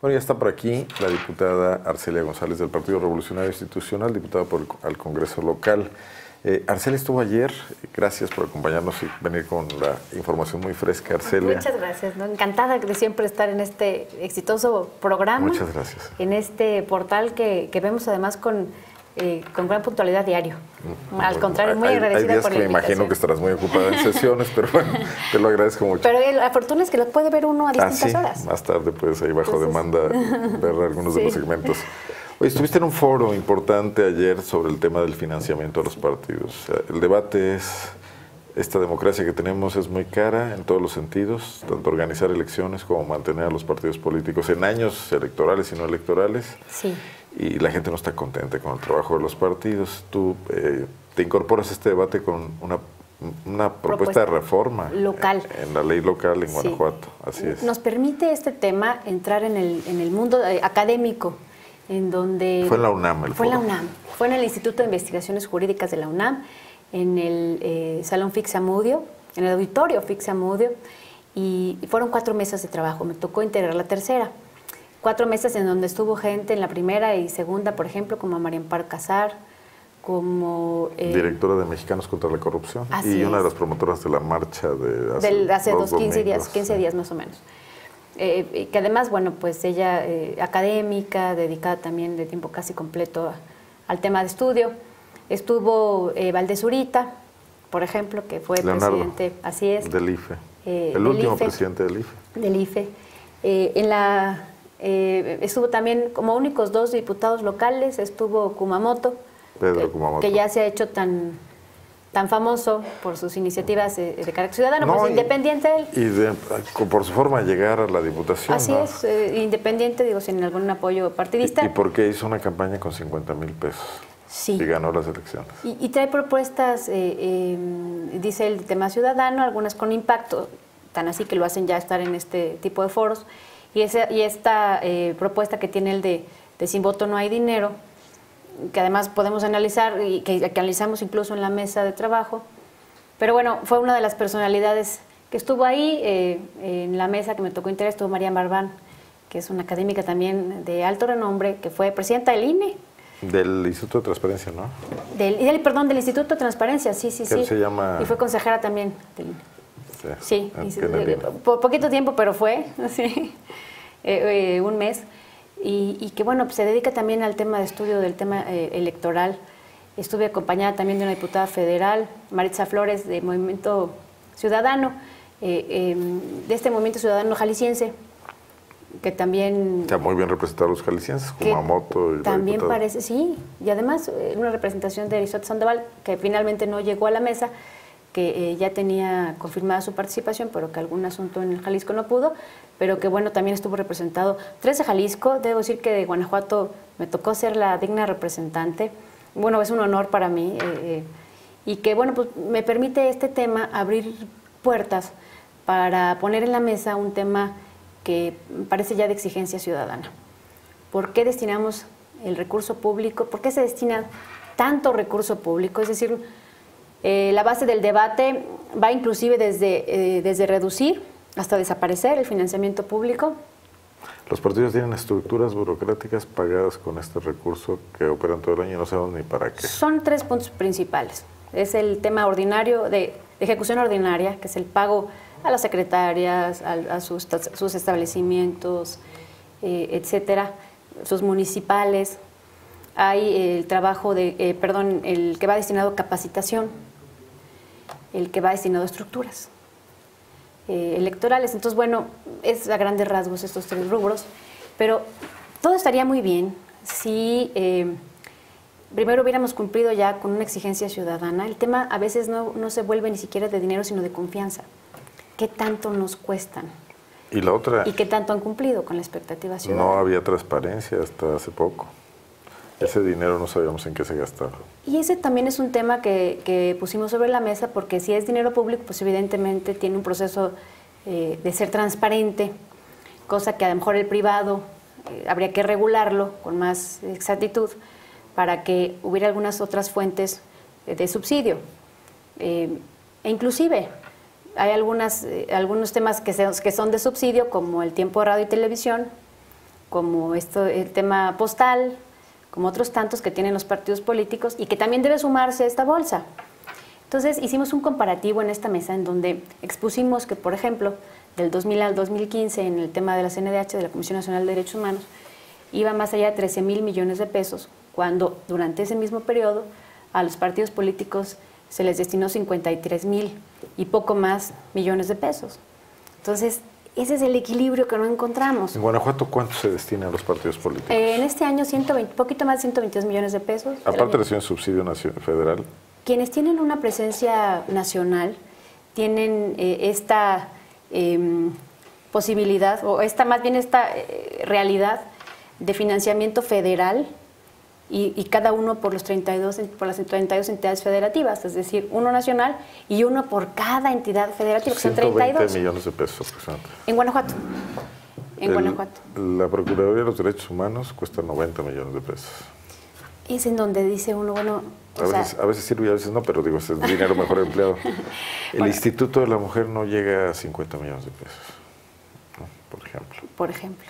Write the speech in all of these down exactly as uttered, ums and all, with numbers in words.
Bueno, ya está por aquí la diputada Arcelia González del Partido Revolucionario Institucional, diputada por el, al Congreso local. Eh, Arcelia estuvo ayer, gracias por acompañarnos y venir con la información muy fresca, Arcelia. Muchas gracias, ¿no? Encantada de siempre estar en este exitoso programa. Muchas gracias. En este portal que, que vemos además con, eh, con gran puntualidad diario. Mm, Al contrario, muy hay, agradecida hay días por la que me imagino que estarás muy ocupada en sesiones, pero bueno, te lo agradezco mucho. Pero la fortuna es que lo puede ver uno a distintas ah, sí. horas. Más tarde puedes ahí bajo Entonces... demanda ver algunos sí. de los segmentos. Oye, estuviste en un foro importante ayer sobre el tema del financiamiento de los partidos. El debate es, esta democracia que tenemos es muy cara en todos los sentidos, tanto organizar elecciones como mantener a los partidos políticos en años electorales y no electorales. Sí. Y la gente no está contenta con el trabajo de los partidos. Tú eh, te incorporas a este debate con una, una propuesta, propuesta de reforma local en, en la ley local en sí. Guanajuato. Así es. Nos permite este tema entrar en el, en el mundo académico, en donde... Fue en la UNAM el Fue en foro. la UNAM. Fue en el Instituto de Investigaciones Jurídicas de la UNAM, en el eh, Salón Fix-Amudio, en el Auditorio Fix-Amudio, y, y fueron cuatro mesas de trabajo. Me tocó integrar la tercera. Cuatro mesas en donde estuvo gente en la primera y segunda, por ejemplo, como María Amparo Casar, como... Eh, directora de Mexicanos contra la Corrupción y es. una de las promotoras de la marcha de hace, Del, hace dos, dos quince días, quince sí. días más o menos. Eh, que además, bueno, pues ella eh, académica, dedicada también de tiempo casi completo a, al tema de estudio. Estuvo eh, Valdés Zurita, por ejemplo, que fue Leonardo, presidente, así es. Del I F E, eh, el del último I F E, presidente del I F E. Del I F E. Eh, en la, eh, estuvo también como únicos dos diputados locales, estuvo Kumamoto, Pedro que, Kumamoto. que ya se ha hecho tan... tan famoso por sus iniciativas de, de carácter ciudadano, no, pues y, independiente él. Y de, por su forma de llegar a la diputación. Así ¿no? es, eh, independiente, digo, sin algún apoyo partidista. ¿Y, y por qué hizo una campaña con cincuenta mil pesos? Sí. Y ganó las elecciones. Y, y trae propuestas, eh, eh, dice el tema ciudadano, algunas con impacto, tan así que lo hacen ya estar en este tipo de foros. Y, ese, y esta eh, propuesta que tiene el de, de sin voto no hay dinero, que además podemos analizar y que, que analizamos incluso en la mesa de trabajo. Pero bueno, fue una de las personalidades que estuvo ahí, eh, en la mesa que me tocó integrar, estuvo María Barbán, que es una académica también de alto renombre, que fue presidenta del I N E. Del Instituto de Transparencia, ¿no? Del, del, perdón, del Instituto de Transparencia, sí, sí, sí. Se llama... Y fue consejera también del I N E. Sí, sí, sí de, por poquito tiempo, pero fue, sí, eh, eh, un mes. Y, y que bueno, pues se dedica también al tema de estudio del tema eh, electoral. Estuve acompañada también de una diputada federal, Maritza Flores, de Movimiento Ciudadano, eh, eh, de este Movimiento Ciudadano Jalisciense, que también... Está muy bien representados los jaliscienses, Kumamoto y también parece, sí, y además eh, una representación de Aristóteles Sandoval, que finalmente no llegó a la mesa, que eh, ya tenía confirmada su participación, pero que algún asunto en Jalisco no pudo, pero que bueno, también estuvo representado tres de Jalisco. Debo decir que de Guanajuato me tocó ser la digna representante. Bueno, es un honor para mí, eh, y que bueno, pues me permite este tema abrir puertas para poner en la mesa un tema que parece ya de exigencia ciudadana. ¿Por qué destinamos el recurso público? ¿Por qué se destina tanto recurso público? Es decir, Eh, la base del debate va inclusive desde, eh, desde reducir hasta desaparecer el financiamiento público. Los partidos tienen estructuras burocráticas pagadas con este recurso que operan todo el año y no sabemos ni para qué. Son tres puntos principales. Es el tema ordinario de, de ejecución ordinaria, que es el pago a las secretarias, a, a sus, sus establecimientos, eh, etcétera, sus municipales. Hay el trabajo de, eh, perdón, el que va destinado a capacitación, el que va destinado a estructuras eh, electorales. Entonces, bueno, es a grandes rasgos estos tres rubros, pero todo estaría muy bien si eh, primero hubiéramos cumplido ya con una exigencia ciudadana. El tema a veces no, no se vuelve ni siquiera de dinero, sino de confianza. ¿Qué tanto nos cuestan? Y la otra... ¿Y qué tanto han cumplido con la expectativa ciudadana? No había transparencia hasta hace poco. Ese dinero no sabíamos en qué se gastaba. Y ese también es un tema que, que pusimos sobre la mesa, porque si es dinero público, pues evidentemente tiene un proceso eh, de ser transparente, cosa que a lo mejor el privado eh, habría que regularlo con más exactitud para que hubiera algunas otras fuentes eh, de subsidio. Eh, e inclusive hay algunas, eh, algunos temas que, se, que son de subsidio, como el tiempo de radio y televisión, como esto, el tema postal, como otros tantos que tienen los partidos políticos y que también debe sumarse a esta bolsa. Entonces hicimos un comparativo en esta mesa en donde expusimos que, por ejemplo, del dos mil al dos mil quince en el tema de la C N D H, de la Comisión Nacional de Derechos Humanos, iba más allá de trece mil millones de pesos, cuando durante ese mismo periodo a los partidos políticos se les destinó cincuenta y tres mil y poco más millones de pesos. Entonces, ese es el equilibrio que no encontramos. ¿En Guanajuato cuánto se destina a los partidos políticos? Eh, en este año, ciento veinte, poquito más de ciento veintidós millones de pesos. Aparte reciben subsidio nacional, federal. Quienes tienen una presencia nacional tienen eh, esta eh, posibilidad, o esta más bien esta eh, realidad de financiamiento federal y, y cada uno por, los treinta y dos, por las treinta y dos entidades federativas, es decir, uno nacional y uno por cada entidad federativa, que son treinta y dos. ciento veinte millones de pesos aproximadamente. En Guanajuato. En El, Guanajuato. La Procuraduría de los Derechos Humanos cuesta noventa millones de pesos. Es en donde dice uno, bueno... A veces, sea, a veces sirve y a veces no, pero digo, es el dinero mejor empleado. El bueno, Instituto de la Mujer no llega a cincuenta millones de pesos, ¿no? Por ejemplo. Por ejemplo.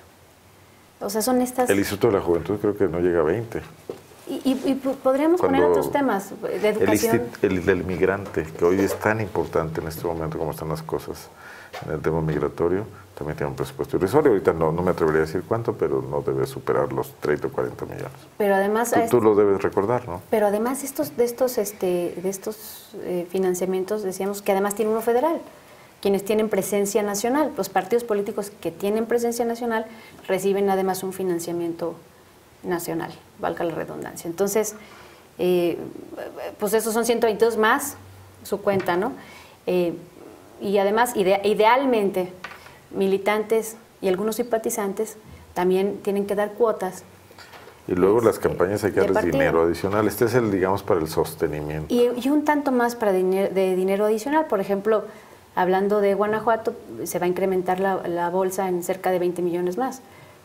O sea, son estas... El Instituto de la Juventud creo que no llega a veinte. Y, y, y podríamos Cuando poner otros temas de educación. El, el del migrante, que hoy es tan importante en este momento como están las cosas en el tema migratorio, también tiene un presupuesto irrisorio. Ahorita no, no me atrevería a decir cuánto, pero no debe superar los treinta o cuarenta millones. Pero además... Tú, este, tú lo debes recordar, ¿no? Pero además estos, de estos, este, de estos eh, financiamientos, decíamos que además tiene uno federal. Quienes tienen presencia nacional, los partidos políticos que tienen presencia nacional reciben además un financiamiento nacional, valga la redundancia. Entonces, eh, pues esos son ciento veintidós más su cuenta, ¿no? Eh, y además, ide idealmente, militantes y algunos simpatizantes también tienen que dar cuotas. Y luego este, las campañas hay que darles dinero adicional. Este es el, digamos, para el sostenimiento. Y, y un tanto más para diner de dinero adicional. Por ejemplo, hablando de Guanajuato, se va a incrementar la, la bolsa en cerca de veinte millones más.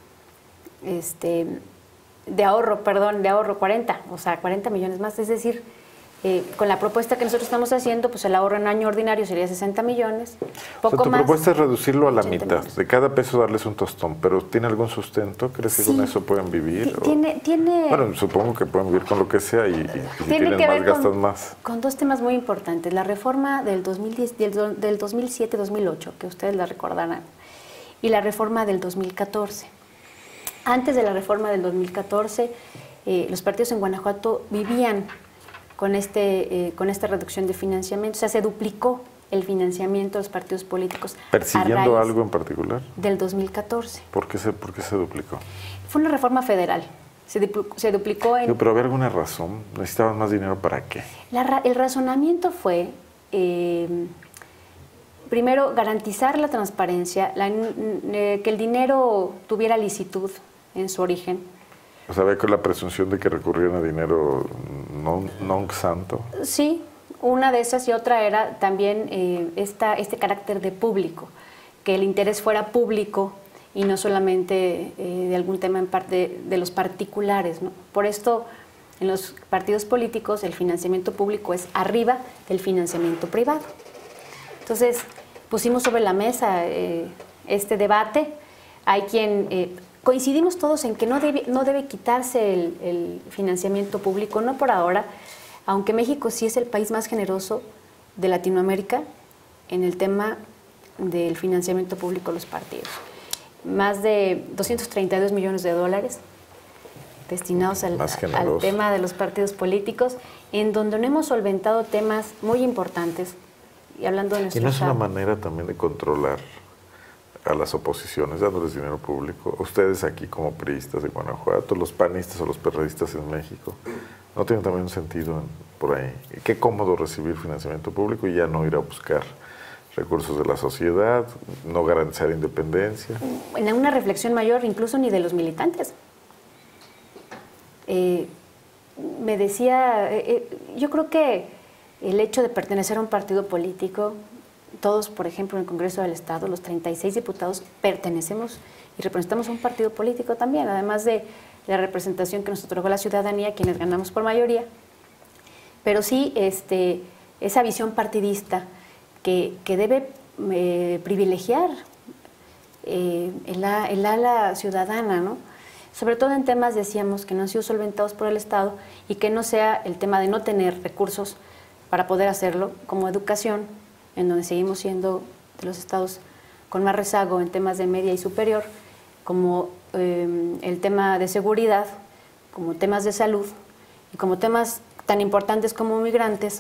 Este... de ahorro, perdón, de ahorro, cuarenta, o sea, cuarenta millones más, es decir, eh, con la propuesta que nosotros estamos haciendo, pues el ahorro en año ordinario sería sesenta millones, poco o sea, tu más. Tu propuesta es reducirlo a la mitad, millones. De cada peso darles un tostón, pero ¿tiene algún sustento? ¿Crees que Sí. con eso pueden vivir? Tiene, tiene, bueno, supongo que pueden vivir con lo que sea y, y, y si tienen que más, ver gastan con, más. Con dos temas muy importantes, la reforma del, dos mil diez, del, del dos mil siete dos mil ocho, que ustedes la recordarán, y la reforma del dos mil catorce. Antes de la reforma del dos mil catorce, Eh, los partidos en Guanajuato vivían con, este, eh, con esta reducción de financiamiento, o sea, se duplicó el financiamiento de los partidos políticos. ¿Persiguiendo algo en particular? Del dos mil catorce. ¿Por qué se, por qué se duplicó? Fue una reforma federal, se, duplicó, se duplicó en... Sí, pero ¿había alguna razón? ¿Necesitaban más dinero para qué? La, el razonamiento fue, eh, primero, garantizar la transparencia, la, eh, que el dinero tuviera licitud en su origen. O sea, había con la presunción de que recurrían a dinero non, non santo. Sí, una de esas, y otra era también eh, esta, este carácter de público, que el interés fuera público y no solamente eh, de algún tema en parte de los particulares, ¿no? Por esto, en los partidos políticos el financiamiento público es arriba del financiamiento privado. Entonces, pusimos sobre la mesa eh, este debate. Hay quien... Eh, Coincidimos todos en que no debe, no debe quitarse el, el financiamiento público, no por ahora, aunque México sí es el país más generoso de Latinoamérica en el tema del financiamiento público a los partidos. Más de doscientos treinta y dos millones de dólares destinados al, al tema de los partidos políticos, en donde no hemos solventado temas muy importantes. Y hablando de nuestro ¿Y no es estado, una manera también de controlar a las oposiciones, dándoles dinero público? Ustedes aquí como priistas de Guanajuato, los panistas o los perredistas en México, ¿no tienen también un sentido por ahí? Qué cómodo recibir financiamiento público y ya no ir a buscar recursos de la sociedad, no garantizar independencia. En una reflexión mayor, incluso ni de los militantes. Eh, me decía, eh, yo creo que el hecho de pertenecer a un partido político, todos, por ejemplo, en el Congreso del Estado, los treinta y seis diputados, pertenecemos y representamos a un partido político también, además de la representación que nos otorgó la ciudadanía, quienes ganamos por mayoría. Pero sí, este, esa visión partidista que, que debe eh, privilegiar eh, el, el ala ciudadana, ¿no? Sobre todo en temas, decíamos, que no han sido solventados por el Estado y que no sea el tema de no tener recursos para poder hacerlo, como educación, en donde seguimos siendo de los estados con más rezago en temas de media y superior, como eh, el tema de seguridad, como temas de salud y como temas tan importantes como migrantes,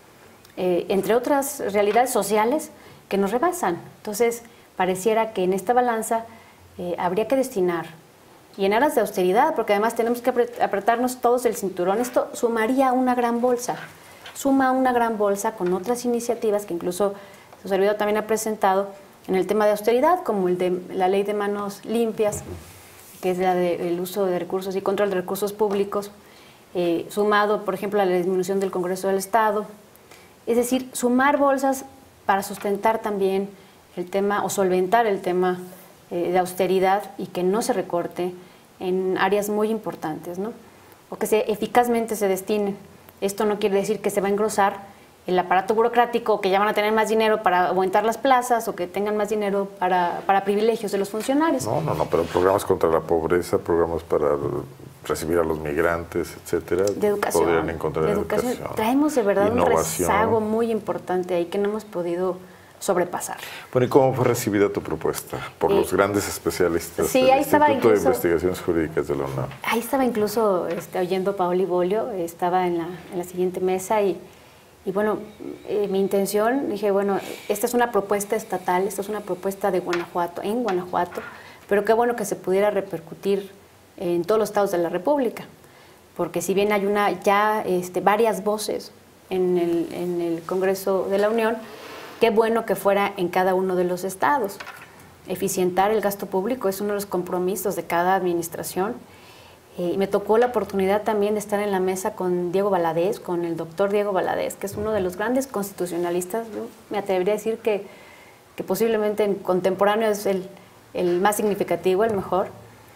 eh, entre otras realidades sociales que nos rebasan. Entonces, pareciera que en esta balanza eh, habría que destinar, y en aras de austeridad, porque además tenemos que apretarnos todos el cinturón, esto sumaría una gran bolsa, suma una gran bolsa con otras iniciativas que incluso su servidor también ha presentado en el tema de austeridad, como el de la ley de manos limpias, que es la del uso de recursos y control de recursos públicos, eh, sumado, por ejemplo, a la disminución del Congreso del Estado. Es decir, sumar bolsas para sustentar también el tema o solventar el tema eh, de austeridad y que no se recorte en áreas muy importantes, ¿no? O que se, eficazmente se destinen. Esto no quiere decir que se va a engrosar el aparato burocrático, que ya van a tener más dinero para aumentar las plazas o que tengan más dinero para, para privilegios de los funcionarios. No, no, no, pero programas contra la pobreza, programas para recibir a los migrantes, etcétera, de educación, podrían encontrar de en educación. educación. Traemos de verdad innovación. Un rezago muy importante ahí que no hemos podido sobrepasar. Bueno, ¿y cómo fue recibida tu propuesta por eh, los grandes especialistas sí, del ahí Instituto incluso, de Investigaciones Jurídicas de la UNAM? Ahí estaba incluso este, oyendo a Paoli Bolio, estaba en la, en la siguiente mesa y, y bueno, eh, mi intención, dije, bueno, esta es una propuesta estatal, esta es una propuesta de Guanajuato, en Guanajuato, pero qué bueno que se pudiera repercutir en todos los estados de la República, porque si bien hay una ya este, varias voces en el, en el Congreso de la Unión, qué bueno que fuera en cada uno de los estados. Eficientar el gasto público es uno de los compromisos de cada administración. Eh, y me tocó la oportunidad también de estar en la mesa con Diego Valadez, con el doctor Diego Valadez, que es uno de los grandes constitucionalistas. Yo me atrevería a decir que, que posiblemente en contemporáneo es el, el más significativo, el mejor.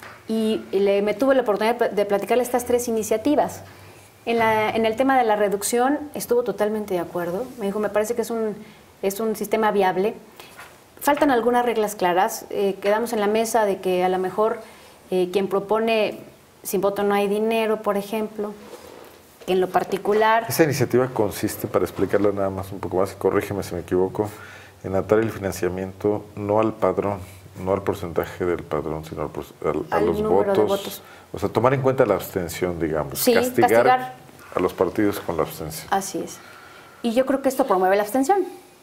Y, y le, me tuve la oportunidad de platicarle estas tres iniciativas. En, la, en el tema de la reducción estuvo totalmente de acuerdo. Me dijo, me parece que es un... es un sistema viable. Faltan algunas reglas claras. Eh, quedamos en la mesa de que a lo mejor eh, quien propone sin voto no hay dinero, por ejemplo, que en lo particular... Esa iniciativa consiste, para explicarla nada más un poco más, y corrígeme si me equivoco, en atar el financiamiento no al padrón, no al porcentaje del padrón, sino al, al, a los votos, votos. O sea, tomar en cuenta la abstención, digamos. Sí, castigar, castigar a los partidos con la abstención. Así es. Y yo creo que esto promueve la abstención.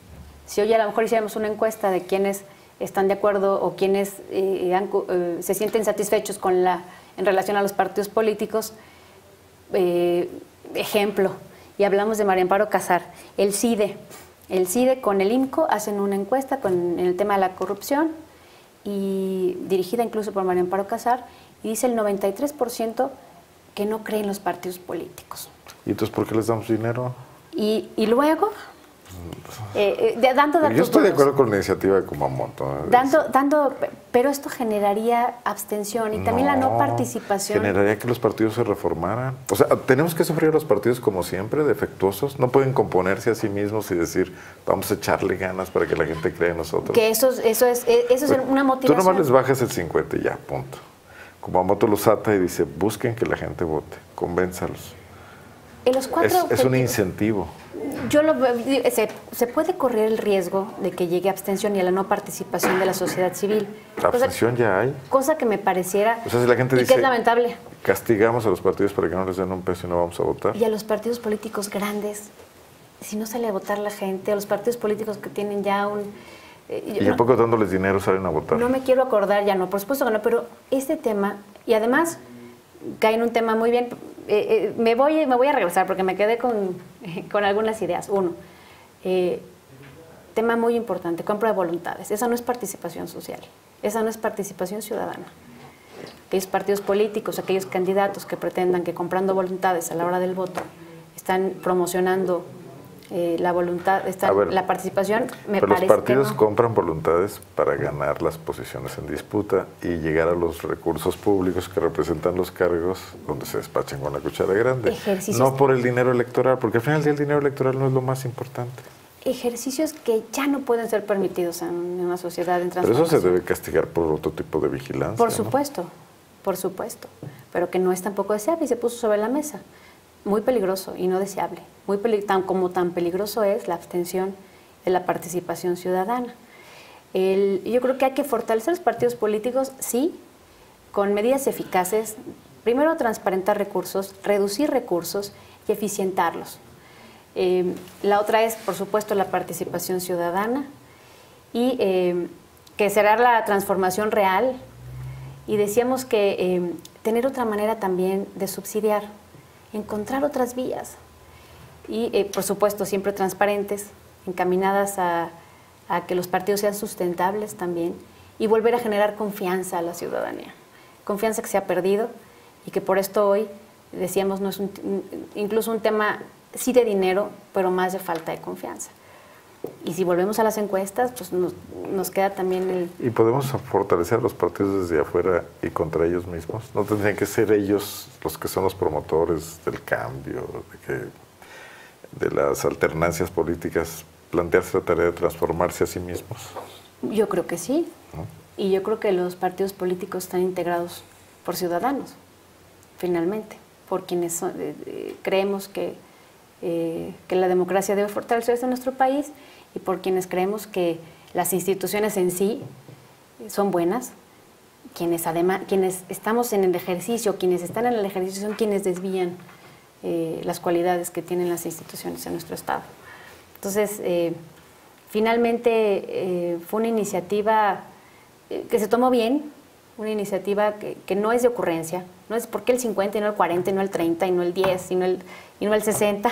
Si hoy a lo mejor hiciéramos una encuesta de quienes están de acuerdo o quienes eh, han, eh, se sienten satisfechos con la, en relación a los partidos políticos, eh, ejemplo, y hablamos de María Amparo Casar, el CIDE, el CIDE con el I M C O hacen una encuesta con, en el tema de la corrupción, y dirigida incluso por María Amparo Casar, y dice el noventa y tres por ciento que no cree en los partidos políticos. ¿Y entonces por qué les damos dinero? Y, y luego... Eh, eh, dando datos Yo estoy de duros, acuerdo con la iniciativa de Kumamoto. ¿eh? Dando, dando, pero esto generaría abstención y también no, la no participación. Generaría que los partidos se reformaran. O sea, tenemos que sufrir a los partidos como siempre, defectuosos. No pueden componerse a sí mismos y decir, vamos a echarle ganas para que la gente crea en nosotros. Que eso, eso es, eso es una motivación. Tú nomás les bajas el cincuenta y ya, punto. Kumamoto los ata y dice, busquen que la gente vote, convénzalos. En los cuatro es, es un incentivo. Yo lo se, se puede correr el riesgo de que llegue abstención y a la no participación de la sociedad civil. La abstención cosa, ya hay. Cosa que me pareciera o sea, si la gente y dice, que es lamentable. Castigamos a los partidos para que no les den un peso y no vamos a votar. Y a los partidos políticos grandes, si no sale a votar la gente, a los partidos políticos que tienen ya un... Eh, y a no, poco dándoles dinero salen a votar. No me quiero acordar, ya no, por supuesto que no, pero este tema, y además cae en un tema muy bien... Eh, eh, me, voy, me voy a regresar porque me quedé con, eh, con algunas ideas. Uno, eh, tema muy importante, compra de voluntades. Esa no es participación social, esa no es participación ciudadana. Aquellos partidos políticos, aquellos candidatos que pretendan que comprando voluntades a la hora del voto están promocionando eh, la voluntad, están, ver, la participación, me pero parece los partidos que no. compran voluntades para ganar las posiciones en disputa y llegar a los recursos públicos que representan los cargos donde se despachan con la cuchara grande. Ejercicios. No por el dinero electoral, porque al final del día el dinero electoral no es lo más importante. ejercicios que ya no pueden ser permitidos en una sociedad en transformación. Pero eso se debe castigar por otro tipo de vigilancia, Por ¿no? supuesto, por supuesto, pero que no es tampoco deseable y se puso sobre la mesa. Muy peligroso y no deseable. Muy peli tan, como tan peligroso es la abstención de la participación ciudadana. El, yo creo que hay que fortalecer los partidos políticos, sí, con medidas eficaces. Primero, transparentar recursos, reducir recursos y eficientarlos. Eh, la otra es, por supuesto, la participación ciudadana y eh, que será la transformación real. Y decíamos que eh, tener otra manera también de subsidiar, encontrar otras vías y, eh, por supuesto, siempre transparentes, encaminadas a, a que los partidos sean sustentables también y volver a generar confianza a la ciudadanía. Confianza que se ha perdido y que por esto hoy, decíamos, no es un, incluso un tema sí de dinero, pero más de falta de confianza. Y si volvemos a las encuestas, pues nos, nos queda también el... ¿Y podemos fortalecer a los partidos desde afuera y contra ellos mismos? ¿No tendrían que ser ellos los que son los promotores del cambio, de, que, de las alternancias políticas, plantearse la tarea de transformarse a sí mismos? Yo creo que sí. ¿No? Y yo creo que los partidos políticos están integrados por ciudadanos, finalmente, por quienes son, eh, eh, creemos que, eh, que la democracia debe fortalecerse en nuestro país y por quienes creemos que las instituciones en sí son buenas, quienes además, quienes estamos en el ejercicio, quienes están en el ejercicio son quienes desvían eh, las cualidades que tienen las instituciones en nuestro Estado. Entonces, eh, finalmente eh, fue una iniciativa eh, que se tomó bien, una iniciativa que, que no es de ocurrencia, no es porque el cincuenta y no el cuarenta y no el treinta y no el diez y no el, y no el sesenta,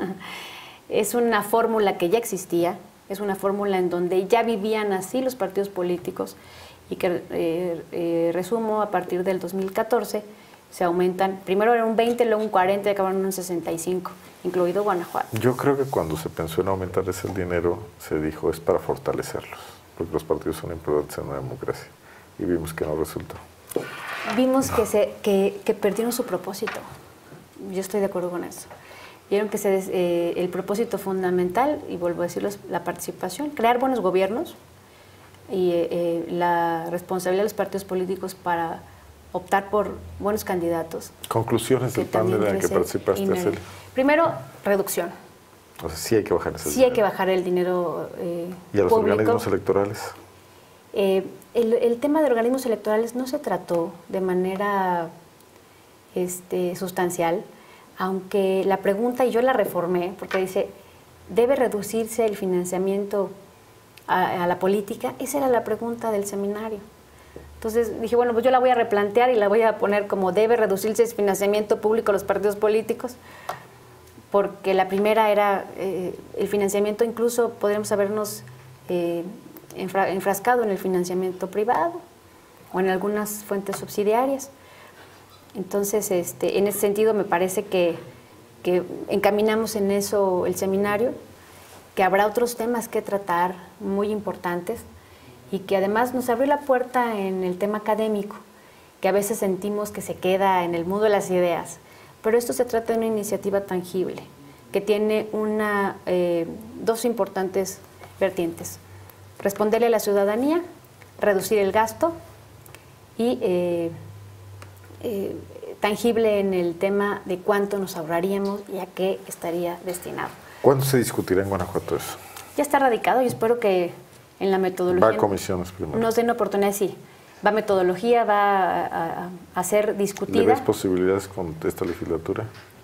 es una fórmula que ya existía, es una fórmula en donde ya vivían así los partidos políticos y que, eh, eh, resumo, a partir del dos mil catorce se aumentan, primero era un veinte, luego un cuarenta y acabaron en un sesenta y cinco, incluido Guanajuato. Yo creo que cuando se pensó en aumentarles el dinero, se dijo es para fortalecerlos, porque los partidos son importantes en una democracia, y vimos que no resultó. Vimos que, se, que, que perdieron su propósito, yo estoy de acuerdo con eso. Vieron que se, eh, el propósito fundamental, y vuelvo a decirlo, es la participación, crear buenos gobiernos y eh, eh, la responsabilidad de los partidos políticos para optar por buenos candidatos. Conclusiones del panel en el que participaste, Celia. Primero, reducción. O sea, sí hay que bajar ese Sí dinero. hay que bajar el dinero eh, ¿Y a los público. organismos electorales? Eh, el, el tema de organismos electorales no se trató de manera este, sustancial, aunque la pregunta, y yo la reformé, porque dice, ¿debe reducirse el financiamiento a, a la política? Esa era la pregunta del seminario. Entonces dije, bueno, pues yo la voy a replantear y la voy a poner como ¿debe reducirse el financiamiento público a los partidos políticos? Porque la primera era eh, el financiamiento, incluso podríamos habernos eh, enfra enfrascado en el financiamiento privado o en algunas fuentes subsidiarias. Entonces, este, en ese sentido me parece que, que encaminamos en eso el seminario, que habrá otros temas que tratar muy importantes y que además nos abrió la puerta en el tema académico, que a veces sentimos que se queda en el mundo de las ideas, pero esto se trata de una iniciativa tangible, que tiene una, eh, dos importantes vertientes: responderle a la ciudadanía, reducir el gasto y eh, eh, tangible en el tema de cuánto nos ahorraríamos y a qué estaría destinado. ¿Cuándo se discutirá en Guanajuato eso? Ya está radicado y espero que en la metodología... Va a comisiones primero. Nos den oportunidad, sí. Va a metodología, va a, a, a ser discutida. ¿Le ves posibilidades con esta legislatura?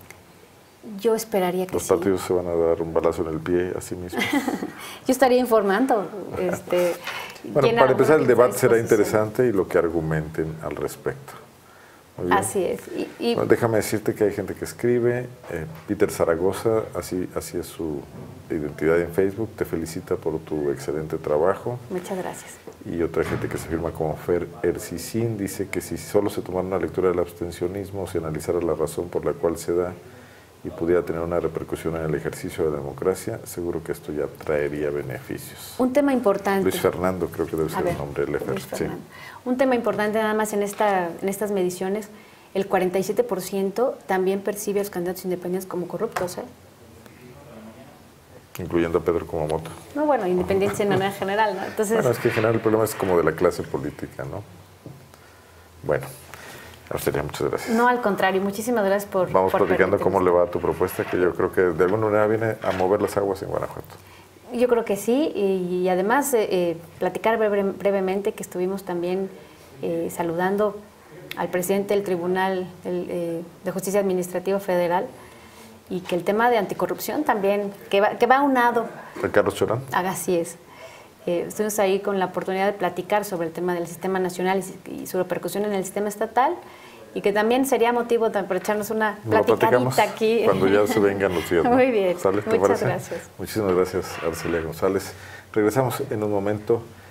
Yo esperaría que Los sí. partidos se van a dar un balazo en el pie a sí mismos. Yo estaría informando. Este, bueno, para empezar, el debate será interesante y lo que argumenten al respecto. Así es. Y, y bueno, déjame decirte que hay gente que escribe. Eh, Peter Zaragoza, así, así es su identidad en Facebook, te felicita por tu excelente trabajo. Muchas gracias. Y otra gente que se firma como Fer Ercicín dice que si solo se tomara una lectura del abstencionismo, se analizara la razón por la cual se da y pudiera tener una repercusión en el ejercicio de la democracia, seguro que esto ya traería beneficios. Un tema importante. Luis Fernando, creo que debe ser ver, el nombre del Efer. Sí. Un tema importante nada más en, esta, en estas mediciones, el cuarenta y siete por ciento también percibe a los candidatos independientes como corruptos. ¿eh? incluyendo a Pedro Kumamoto. No, bueno, independencia de manera general, ¿no? Entonces, bueno, es que en general el problema es como de la clase política, ¿no? Bueno, Arcelia, muchas gracias. No, al contrario, muchísimas gracias por... Vamos por platicando cómo le va a tu propuesta, que yo creo que de alguna manera viene a mover las aguas en Guanajuato. Yo creo que sí, y, y además eh, eh, platicar breve, brevemente que estuvimos también eh, saludando al presidente del Tribunal el, eh, de Justicia Administrativa Federal, y que el tema de anticorrupción también, que va, que va aunado. Carlos Chorán. Así es. Eh, estuvimos ahí con la oportunidad de platicar sobre el tema del sistema nacional y, y su repercusión en el sistema estatal, y que también sería motivo para echarnos una platicadita aquí. Cuando ya se vengan los días, ¿no? Muy bien. ¿Sale? ¿Te Muchas parece? gracias. Muchísimas gracias, Arcelia González. Regresamos en un momento.